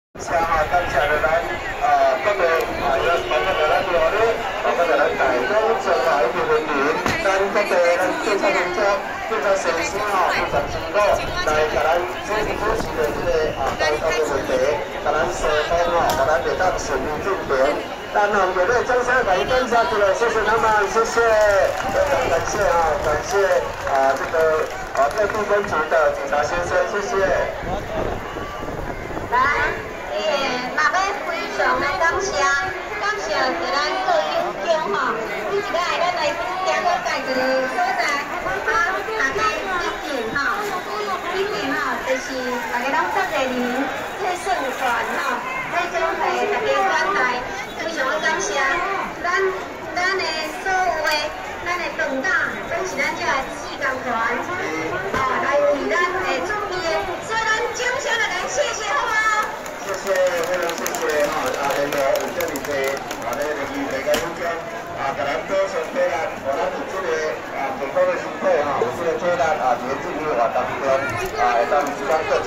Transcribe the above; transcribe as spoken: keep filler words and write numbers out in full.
谢哈，感谢着咱呃各位啊，有包括着咱庙里，包括着咱大众上来一部分人，咱各地咱警察工作、警察先生吼，非常辛苦，来甲咱主主持的这个啊交通的问题，甲咱疏通吼，甲咱袂当顺利进行。咱用热烈掌声来感谢起来，谢谢他们，谢谢，非常感谢啊，感谢啊这个啊各部分局的警察先生，谢谢。 来，伊个嘛要非常的感谢，感谢着咱各友中吼，每一摆咱来行过介一个所在，啊，大家一定吼，一定吼，就是大家拢责任人替宣传吼，替总会大家转达，非常的感谢，咱咱的所有的咱的党党，拢是咱这个志工团，啊，来为咱的准备的，所以咱掌声来来谢谢好吗？ 谢谢，非常谢谢哈！啊，那个有这里的啊，那个预备个物件啊，给咱多上体力，互咱有这个啊健康的身体哈，有这个体力啊，伫个进入活动中啊，会当时间过